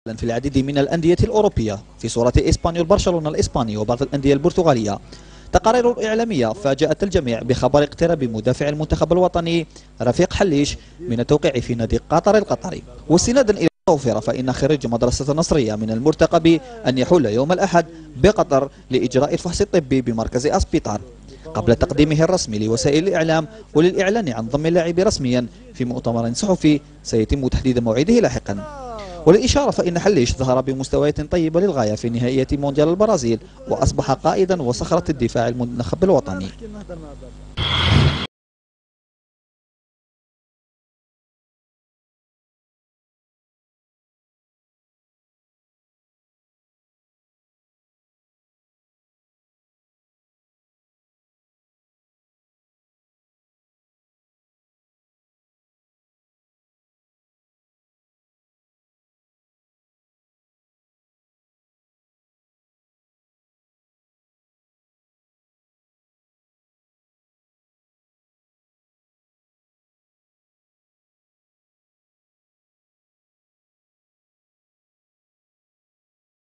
في العديد من الأندية الأوروبية في صورة إسبانيول برشلونة الإسباني وبعض الأندية البرتغالية. تقارير إعلامية فاجأت الجميع بخبر اقتراب مدافع المنتخب الوطني رفيق حليش من التوقيع في نادي قطر القطري. واستنادا إلى توفير فإن خريج مدرسة النصرية من المرتقب أن يحل يوم الأحد بقطر لإجراء الفحص الطبي بمركز أسبيطار قبل تقديمه الرسمي لوسائل الإعلام وللإعلان عن ضم اللاعب رسميا في مؤتمر صحفي سيتم تحديد موعده لاحقا. وللإشارة فإن حليش ظهر بمستويات طيبة للغاية في نهائية مونديال البرازيل وأصبح قائدا وصخرة الدفاع المنتخب الوطني.